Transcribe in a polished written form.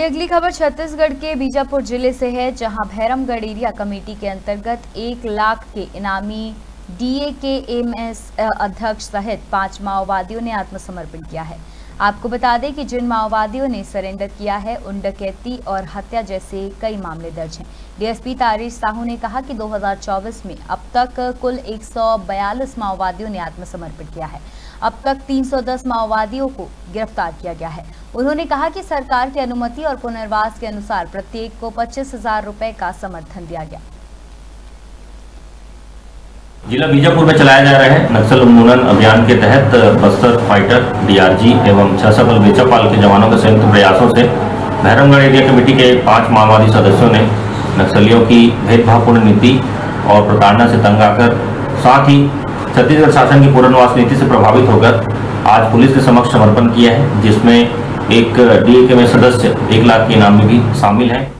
अगली खबर छत्तीसगढ़ के बीजापुर जिले से है, जहां भैरमगढ़ एरिया कमेटी के अंतर्गत 1 लाख के इनामी DAKMS अध्यक्ष सहित 5 माओवादियों ने आत्मसमर्पण किया है। आपको बता दें कि जिन माओवादियों ने सरेंडर किया है उन डकैती और हत्या जैसे कई मामले दर्ज हैं। DSP तारिश साहू ने कहा कि 2024 में अब तक कुल 142 माओवादियों ने आत्मसमर्पण किया है। अब तक 310 माओवादियों को गिरफ्तार किया गया है। उन्होंने कहा कि सरकार की अनुमति और पुनर्वास के अनुसार प्रत्येक को 25,000 रुपए का समर्थन दिया गया। जिला बीजापुर में चलाए जा रहे नक्सल उन्मूलन अभियान के तहत बस्तर फाइटर, DRG एवं छसबल बेचापाल के जवानों के संयुक्त प्रयासों से भैरमगढ़ एरिया कमेटी के 5 माओवादी सदस्यों ने नक्सलियों की भेदभावपूर्ण नीति और प्रताड़ना से तंग आकर, साथ ही छत्तीसगढ़ शासन की पुनर्वास नीति से प्रभावित होकर आज पुलिस के समक्ष समर्पण किया है, जिसमें एक DAKMS सदस्य 1 लाख के इनाम में भी शामिल है।